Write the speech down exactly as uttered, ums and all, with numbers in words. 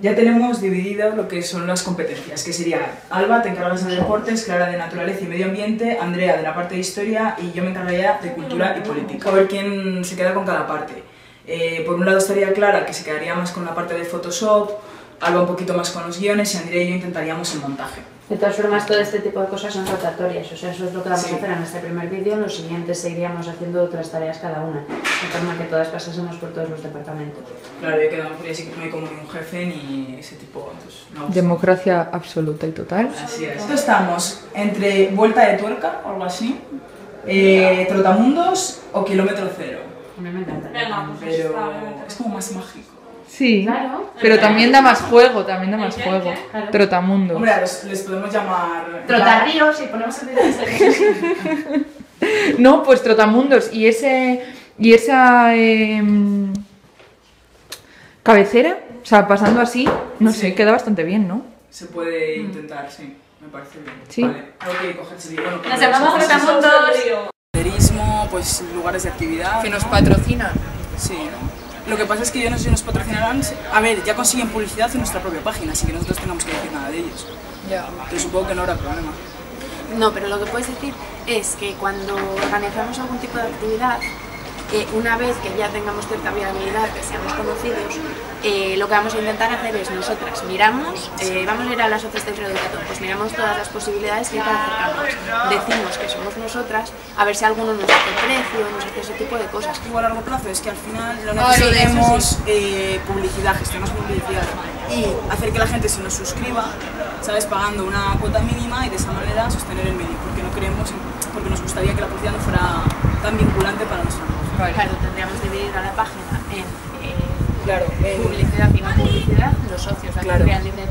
Ya tenemos dividido lo que son las competencias, que sería Alba, te encargas de deportes, Clara de naturaleza y medio ambiente, Andrea de la parte de historia y yo me encargaría de cultura y política. A ver quién se queda con cada parte. Eh, por un lado estaría Clara, que se quedaría más con la parte de Photoshop, Alba un poquito más con los guiones y Andrea y yo intentaríamos el montaje. De todas formas, todo este tipo de cosas son rotatorias, o sea, eso es lo que vamos Sí. a hacer en este primer vídeo, en los siguientes seguiríamos haciendo otras tareas cada una, de forma que todas pasásemos por todos los departamentos. Claro, yo que no podría decir que no hay como un jefe ni ese tipo, entonces no. Democracia absoluta y total. Así es. Esto estamos entre vuelta de tuerca o algo así, eh, trotamundos o kilómetro cero. A mí me encanta. Pero es como más mágico. Sí, Claro. pero también da más juego, también da más juego. Claro. Trotamundos. Hombre, a los, les podemos llamar... Trotarríos y ponemos el vídeo. No, pues trotamundos y ese y esa eh, cabecera, o sea, pasando así, no Sí. sé, queda bastante bien, ¿no? Se puede intentar, sí, me parece bien. Sí. Vale, hay que cogerse bien. Bueno, Nos pues, llamamos pues, Trotamundos. senderismo, pues lugares de actividad. Que nos ¿no? patrocinan. Sí, ¿no? Lo que pasa es que yo no sé si nos patrocinarán. A ver, ya consiguen publicidad en nuestra propia página, así que nosotros tenemos que decir nada de ellos. Ya. Entonces supongo que no habrá problema. No, pero lo que puedes decir es que cuando organizamos algún tipo de actividad, eh, una vez que ya tengamos cierta viabilidad, que seamos conocidos, eh, lo que vamos a intentar hacer es nosotras miramos, eh, vamos a ir a las oficinas del Reducato, pues miramos todas las posibilidades que hay para acercarnos, decimos que somos nosotras, a ver si alguno nos hace precio, nos hace ese tipo de cosas. Digo a largo plazo es que al final lo Ah, lo de eso necesitemos eh, publicidad, gestionamos publicidad y hacer que la gente se nos suscriba, ¿sabes? Pagando una cuota mínima y de esa manera sostener el medio, porque no creemos, porque nos gustaría que la publicidad no fuera tan vinculante para nuestro negocio. Vale. Claro, tendríamos dividida la página en eh, Claro, eh, publicidad y no publicidad, los socios, la Claro. actividad libre de